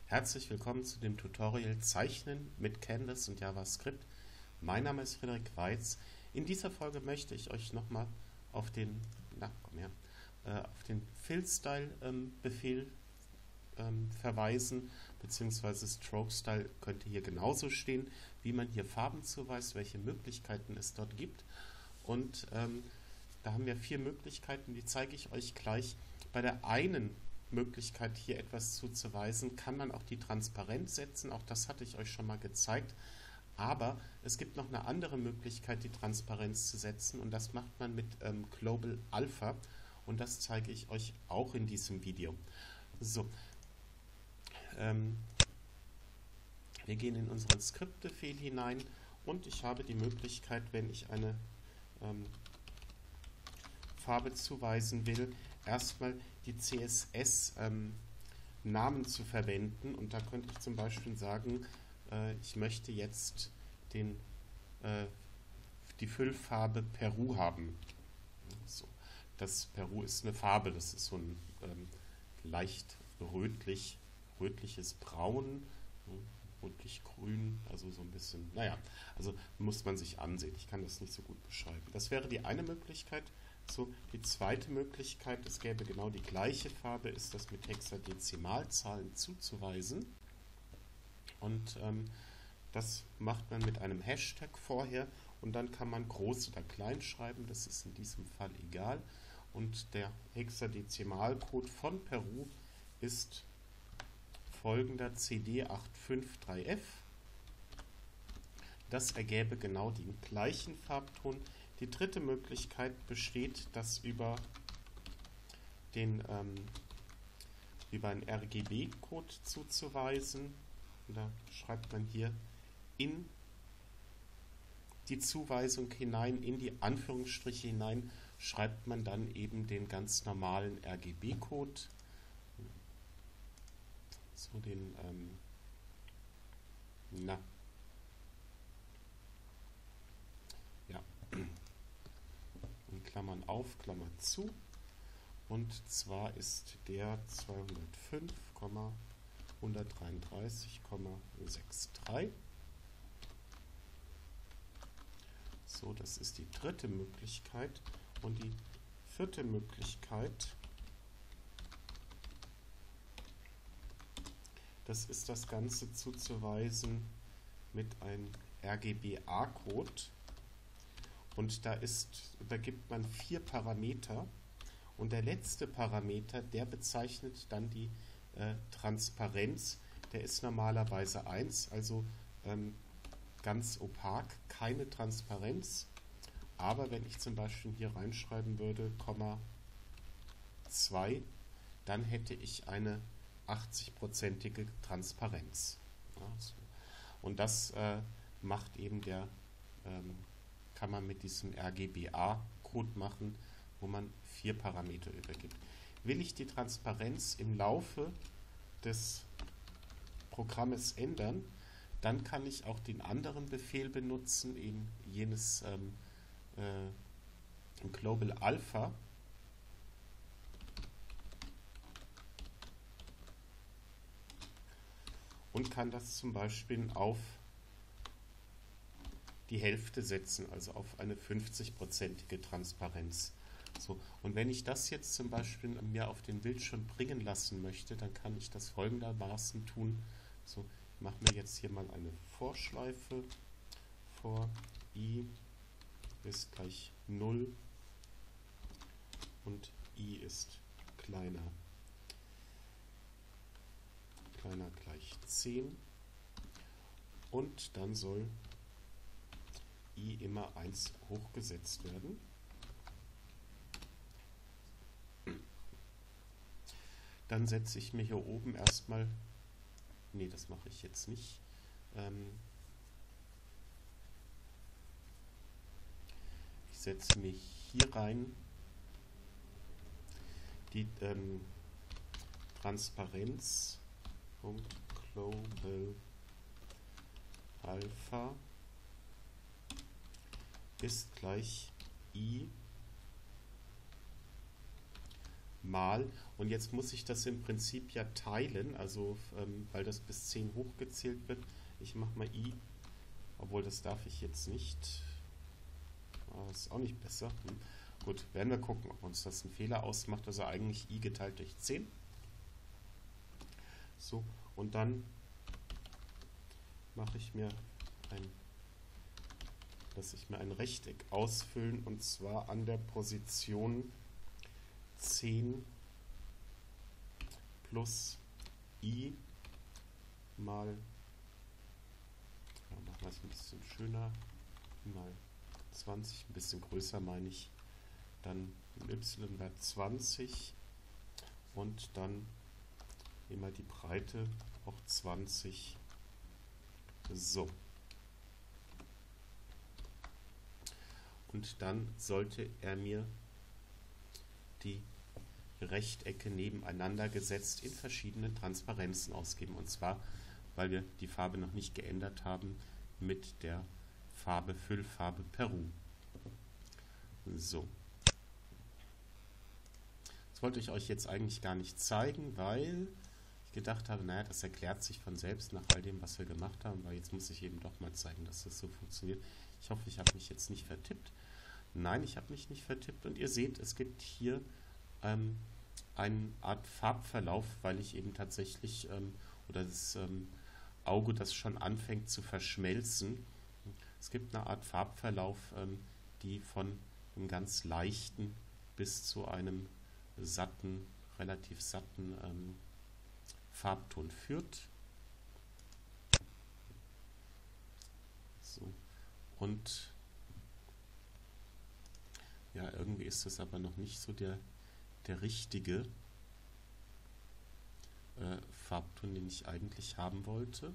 Herzlich willkommen zu dem Tutorial Zeichnen mit Canvas und JavaScript. Mein Name ist Frederik Weiz. In dieser Folge möchte ich euch nochmal auf den, auf den Fill-Style-Befehl verweisen, beziehungsweise Stroke-Style könnte hier genauso stehen, wie man hier Farben zuweist, welche Möglichkeiten es dort gibt. Und da haben wir 4 Möglichkeiten, die zeige ich euch gleich. Bei der einen Möglichkeit, hier etwas zuzuweisen, kann man auch die Transparenz setzen. Auch das hatte ich euch schon mal gezeigt. Aber es gibt noch eine andere Möglichkeit, die Transparenz zu setzen. Und das macht man mit Global Alpha. Und das zeige ich euch auch in diesem Video. So, wir gehen in unseren Skriptbefehl hinein. Und ich habe die Möglichkeit, wenn ich eine Farbe zuweisen will, erstmal die CSS-Namen zu verwenden. Und da könnte ich zum Beispiel sagen, ich möchte jetzt die Füllfarbe Peru haben. So. Das Peru ist eine Farbe, das ist so ein leicht rötliches Braun, rötlich-grün, also so ein bisschen, naja, also muss man sich ansehen. Ich kann das nicht so gut beschreiben. Das wäre die eine Möglichkeit. So, die zweite Möglichkeit, es gäbe genau die gleiche Farbe, ist das mit Hexadezimalzahlen zuzuweisen. Und das macht man mit einem Hashtag vorher und dann kann man groß oder klein schreiben, das ist in diesem Fall egal. Und der Hexadezimalcode von Peru ist folgender CD853F. Das ergäbe genau den gleichen Farbton. Die dritte Möglichkeit besteht, das über einen RGB-Code zuzuweisen. Und da schreibt man hier in die Zuweisung hinein, in die Anführungsstriche hinein, schreibt man dann eben den ganz normalen RGB-Code. So den, in Klammern auf, Klammer zu. Und zwar ist der 205,133,63. So, das ist die dritte Möglichkeit. Und die vierte Möglichkeit, das ist das Ganze zuzuweisen mit einem RGBA-Code. Und da gibt man 4 Parameter. Und der letzte Parameter, der bezeichnet dann die Transparenz. Der ist normalerweise 1, also ganz opak, keine Transparenz. Aber wenn ich zum Beispiel hier reinschreiben würde, 2, dann hätte ich eine 80-prozentige Transparenz. Ja, so. Und das macht eben kann man mit diesem RGBA-Code machen, wo man 4 Parameter übergibt. Will ich die Transparenz im Laufe des Programmes ändern, dann kann ich auch den anderen Befehl benutzen, eben jenes Global Alpha. Und kann das zum Beispiel auf die Hälfte setzen, also auf eine 50-prozentige Transparenz. So, und wenn ich das jetzt zum Beispiel mir auf den Bildschirm bringen lassen möchte, dann kann ich das folgendermaßen tun. So, ich mache mir jetzt hier mal eine Vorschleife. For i ist gleich 0 und i ist kleiner gleich 10. Und dann soll i immer 1 hochgesetzt werden. Dann setze ich mir hier oben erstmal, nee, das mache ich jetzt nicht, ich setze mir hier rein die Transparenz.global Alpha ist gleich i mal. Und jetzt muss ich das im Prinzip ja teilen, also weil das bis 10 hochgezählt wird. Ich mache mal i, obwohl das darf ich jetzt nicht. Das ist auch nicht besser. Gut, werden wir gucken, ob uns das einen Fehler ausmacht. Also eigentlich i geteilt durch 10. So, und dann mache ich mir ein Rechteck ausfüllen, und zwar an der Position 10 plus i mal, ja, machen wir es ein bisschen schöner, mal 20, ein bisschen größer meine ich, dann y-Wert 20 und dann immer die Breite auch 20. So. Und dann sollte er mir die Rechtecke nebeneinander gesetzt in verschiedenen Transparenzen ausgeben. Und zwar, weil wir die Farbe noch nicht geändert haben mit der Füllfarbe Peru. So. Das wollte ich euch jetzt eigentlich gar nicht zeigen, weil ich gedacht habe, naja, das erklärt sich von selbst nach all dem, was wir gemacht haben, weil jetzt muss ich eben doch mal zeigen, dass das so funktioniert. Ich hoffe, ich habe mich jetzt nicht vertippt. Nein, ich habe mich nicht vertippt, und ihr seht, es gibt hier eine Art Farbverlauf, weil ich eben tatsächlich, oder das Auge, das schon anfängt zu verschmelzen. Es gibt eine Art Farbverlauf, die von einem ganz leichten bis zu einem satten, relativ satten Farbton führt. So. Und ja, irgendwie ist das aber noch nicht so der richtige Farbton, den ich eigentlich haben wollte.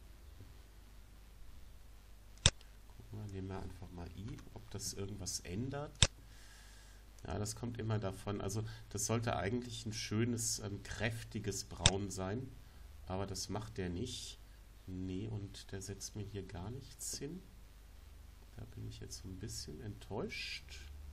Gucken wir, nehmen wir einfach mal i, ob das irgendwas ändert. Ja, das kommt immer davon. Also das sollte eigentlich ein schönes, kräftiges Braun sein, aber das macht der nicht. Nee, und der setzt mir hier gar nichts hin. Da bin ich jetzt so ein bisschen enttäuscht.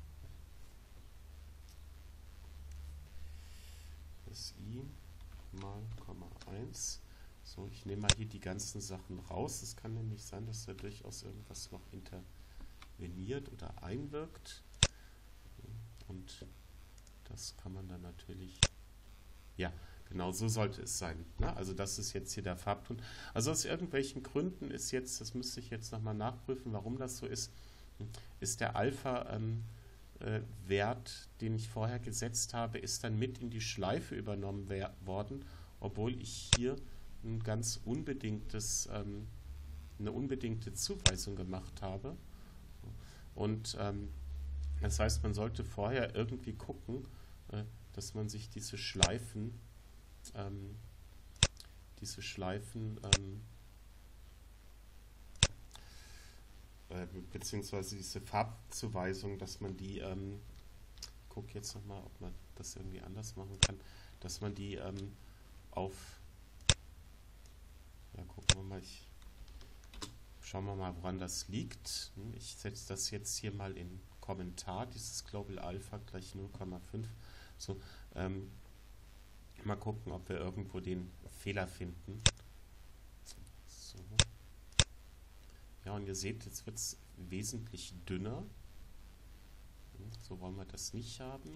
Das i mal 1. So, ich nehme mal hier die ganzen Sachen raus. Es kann nämlich sein, dass da durchaus irgendwas noch interveniert oder einwirkt. Und das kann man dann natürlich, ja, genau so sollte es sein. Ne? Also das ist jetzt hier der Farbton. Also aus irgendwelchen Gründen ist jetzt, das müsste ich jetzt nochmal nachprüfen, warum das so ist der Alpha-Wert, den ich vorher gesetzt habe, ist dann mit in die Schleife übernommen worden, obwohl ich hier ein ganz eine unbedingte Zuweisung gemacht habe. Und das heißt, man sollte vorher irgendwie gucken, dass man sich diese Schleifen beziehungsweise diese Farbzuweisung, dass man die, guck jetzt nochmal, ob man das irgendwie anders machen kann, dass man die auf, ja, gucken wir mal, schauen wir mal, woran das liegt. Ich setze das jetzt hier mal in Kommentar, dieses Global Alpha gleich 0,5. So, mal gucken, ob wir irgendwo den Fehler finden. So. Ja, und ihr seht, jetzt wird es wesentlich dünner. So wollen wir das nicht haben.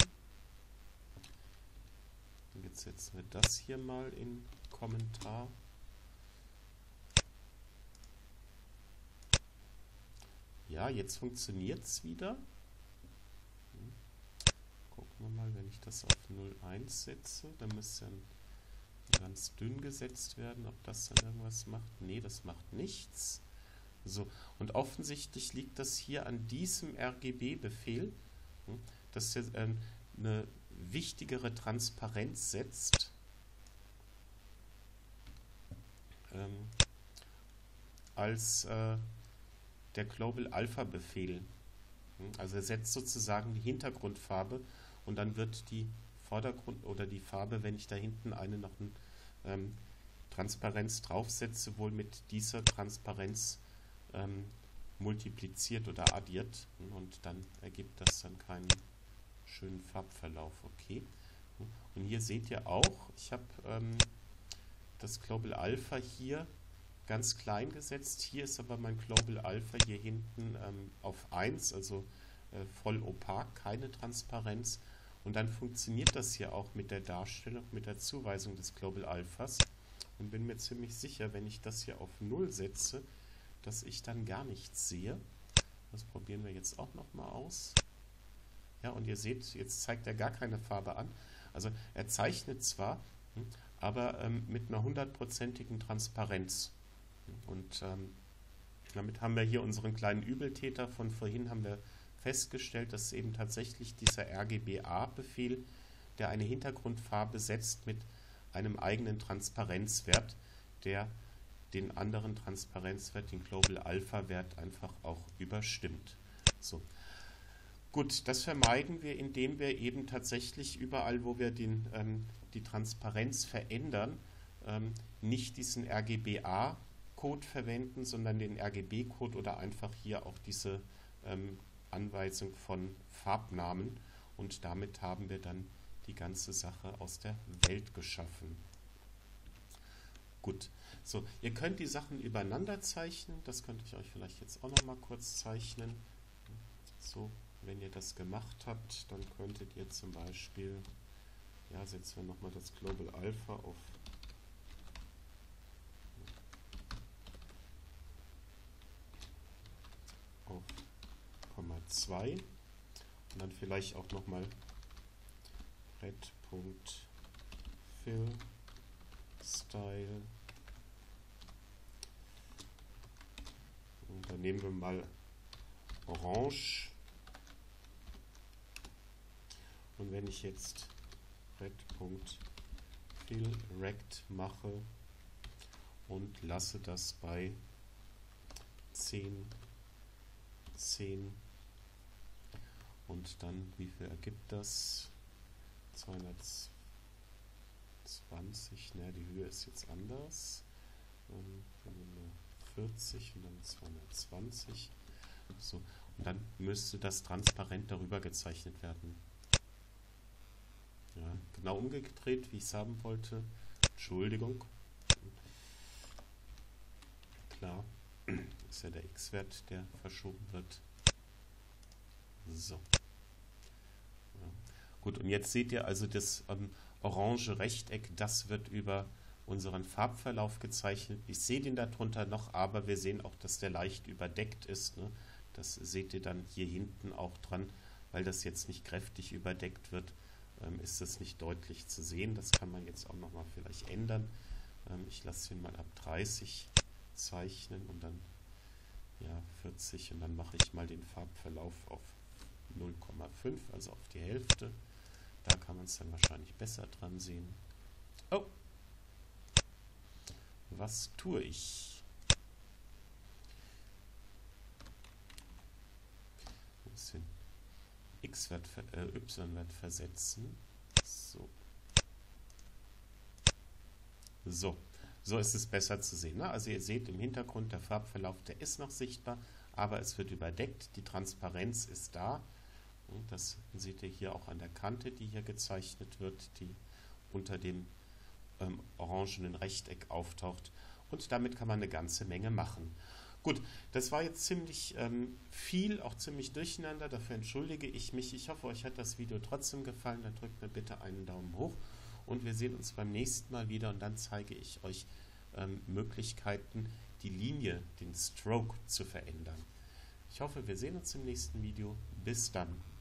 Und jetzt setzen wir das hier mal in Kommentar. Ja, jetzt funktioniert es wieder. Gucken wir mal, wenn ich das auf 0,1 setze, dann müsste ja ganz dünn gesetzt werden, ob das dann irgendwas macht. Nee, das macht nichts. So, und offensichtlich liegt das hier an diesem RGB-Befehl, dass er eine wichtigere Transparenz setzt als der Global Alpha Befehl. Also er setzt sozusagen die Hintergrundfarbe, und dann wird die Vordergrund oder die Farbe, wenn ich da hinten noch eine Transparenz draufsetze, wohl mit dieser Transparenz multipliziert oder addiert, und dann ergibt das dann keinen schönen Farbverlauf. Okay, Und hier seht ihr auch, ich habe das Global Alpha hier ganz klein gesetzt. Hier ist aber mein Global Alpha hier hinten auf 1, also voll opak, keine Transparenz. Und dann funktioniert das hier auch mit der Darstellung, mit der Zuweisung des Global Alphas. Und bin mir ziemlich sicher, wenn ich das hier auf 0 setze, dass ich dann gar nichts sehe. Das probieren wir jetzt auch nochmal aus. Ja, und ihr seht, jetzt zeigt er gar keine Farbe an. Also er zeichnet zwar, aber mit einer 100%igen Transparenz. Und damit haben wir hier unseren kleinen Übeltäter von vorhin, haben wir festgestellt, dass eben tatsächlich dieser RGBA-Befehl, der eine Hintergrundfarbe setzt mit einem eigenen Transparenzwert, der den anderen Transparenzwert, den Global Alpha Wert, einfach auch überstimmt. So. Gut, das vermeiden wir, indem wir eben tatsächlich überall, wo wir die Transparenz verändern, nicht diesen RGBA-Code verwenden, sondern den RGB-Code oder einfach hier auch diese Anweisung von Farbnamen. Und damit haben wir dann die ganze Sache aus der Welt geschaffen. Gut, so, ihr könnt die Sachen übereinander zeichnen. Das könnte ich euch vielleicht jetzt auch noch mal kurz zeichnen. So, wenn ihr das gemacht habt, dann könntet ihr zum Beispiel, ja, setzen wir nochmal das Global Alpha auf 0,2 und dann vielleicht auch nochmal red.fill Style. Und dann nehmen wir mal Orange. Und wenn ich jetzt red.fillRect mache und lasse das bei 10, 10 und dann, wie viel ergibt das? 220, ne, die Höhe ist jetzt anders. 40 und dann 220. So, und dann müsste das transparent darüber gezeichnet werden. Ja, genau umgedreht, wie ich es haben wollte. Entschuldigung. Klar, ist ja der x-Wert, der verschoben wird. So. Ja. Gut, und jetzt seht ihr also das orange Rechteck, das wird über unseren Farbverlauf gezeichnet. Ich sehe den darunter noch, aber wir sehen auch, dass der leicht überdeckt ist. Ne? Das seht ihr dann hier hinten auch dran, weil das jetzt nicht kräftig überdeckt wird, ist das nicht deutlich zu sehen. Das kann man jetzt auch nochmal vielleicht ändern. Ich lasse ihn mal ab 30 zeichnen und dann ja 40 und dann mache ich mal den Farbverlauf auf 0,5, also auf die Hälfte. Da kann man es dann wahrscheinlich besser dran sehen. Oh! Was tue ich? Ein bisschen x-Wert, y-Wert versetzen. So. So ist es besser zu sehen. Ne? Also ihr seht im Hintergrund, der Farbverlauf, der ist noch sichtbar, aber es wird überdeckt. Die Transparenz ist da. Und das seht ihr hier auch an der Kante, die hier gezeichnet wird, die unter dem orangenen Rechteck auftaucht. Und damit kann man eine ganze Menge machen. Gut, das war jetzt ziemlich viel, auch ziemlich durcheinander. Dafür entschuldige ich mich. Ich hoffe, euch hat das Video trotzdem gefallen. Dann drückt mir bitte einen Daumen hoch. Und wir sehen uns beim nächsten Mal wieder. Und dann zeige ich euch Möglichkeiten, die Linie, den Stroke zu verändern. Ich hoffe, wir sehen uns im nächsten Video. Bis dann.